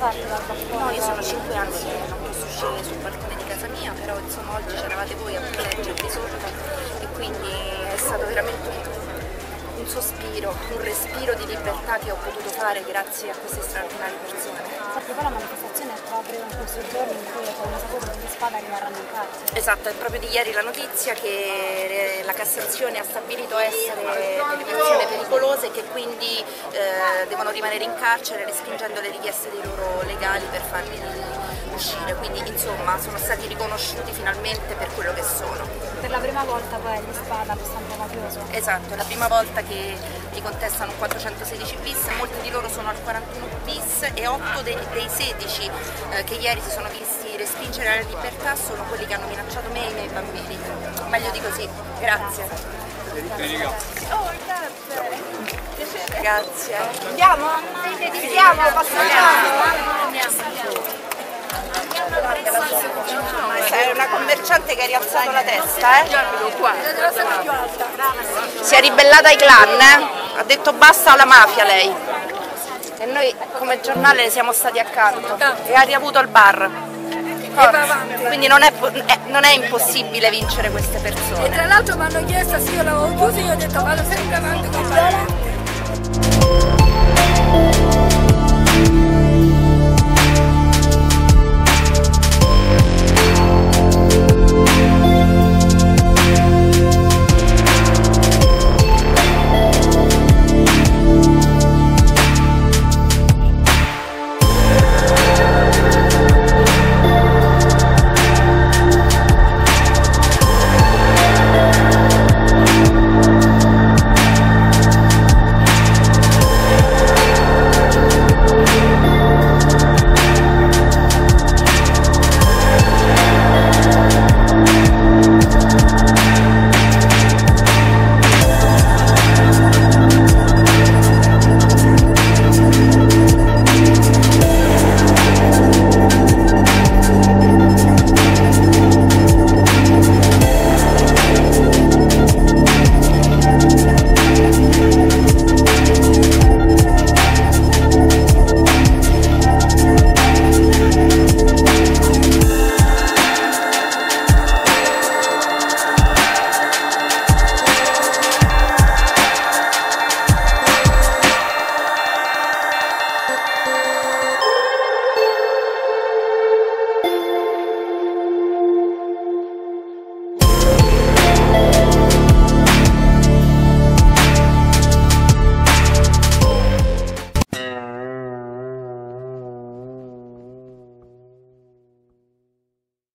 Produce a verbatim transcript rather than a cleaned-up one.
farlo dal balcone? No, io sono cinque anni che non posso uscire sul balcone di casa mia, però insomma oggi c'eravate voi a proteggervi sotto e quindi è stato veramente un, un sospiro, un respiro di libertà che ho potuto fare grazie a queste straordinarie persone. Sapete, poi la manifestazione è proprio in questo giorno in cui abbiamo saputo che gli Spada rimarranno in carcere. Esatto, è proprio di ieri la notizia che la Cassazione ha stabilito essere delle persone pericolose e che quindi eh, devono rimanere in carcere respingendo le richieste dei loro legali per farli uscire, quindi insomma sono stati riconosciuti finalmente per quello che sono. Per la prima volta poi gli Spada lo stampo mafioso? Esatto, è la prima volta che gli contestano un quattrocentosedici bis, molti di loro sono al quarantuno bis e otto dei, dei sedici eh, che ieri si sono visti respingere la libertà sono quelli che hanno minacciato me e i miei bambini. Meglio di così, grazie. Oh, grazie. Grazie. Andiamo? Andiamo, passiamo. Questa è una commerciante che ha rialzato la testa, eh? Si è ribellata ai clan, eh? Ha detto basta alla mafia lei. E noi come giornale siamo stati accanto e ha riavuto il bar. Quindi non è, non è impossibile vincere queste persone. E tra l'altro mi hanno chiesto se io l'avevo chiuso e io ho detto vado sempre avanti con la